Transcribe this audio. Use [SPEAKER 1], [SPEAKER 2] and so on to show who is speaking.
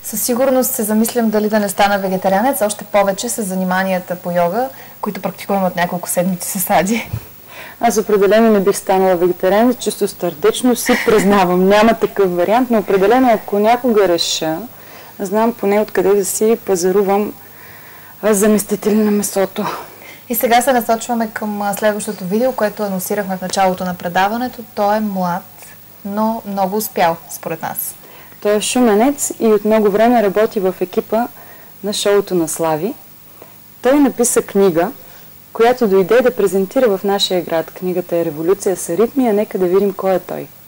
[SPEAKER 1] Със сигурност се замислям дали да не стана вегетарианец, още повече с заниманията по йога, които практикувам от няколко седмици с Ади.
[SPEAKER 2] Аз определено не бих станала вегетарианец, чисто сърдечно си признавам. Няма такъв вариант, но определено ако някога реша, знам поне откъде да си пазарувам заместители на месото.
[SPEAKER 1] И сега се насочваме към следващото видео, което анонсирахме в началото на предаването. Той е млад, но много успял, според нас.
[SPEAKER 2] Той е шуменец и от много време работи в екипа на шоуто на Слави. Той написа книга, която дойде да презентира в нашия град. Книгата е "Революция с аритмия". Нека да видим кой е той.